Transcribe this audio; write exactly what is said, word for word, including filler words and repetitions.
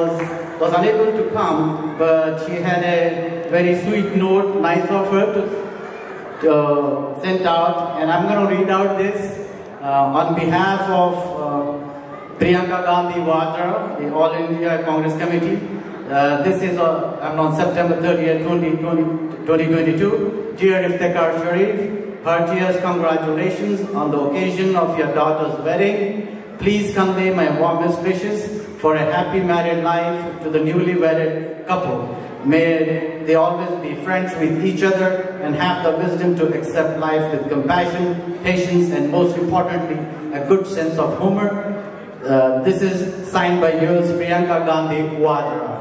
was, was unable to come, but she had a very sweet note, nice of her to uh, send out, and I'm going to read out this uh, on behalf of uh, Priyanka Gandhi Vadra, the All India Congress Committee. Uh, this is uh, I'm on September thirtieth, twenty twenty-two. Dear Iftekhar Shareef, heartiest congratulations on the occasion of your daughter's wedding. Please convey my warmest wishes for a happy married life to the newly wedded couple. May they always be friends with each other and have the wisdom to accept life with compassion, patience, and most importantly, a good sense of humor. Uh, this is signed by yours, Priyanka Gandhi Vadra.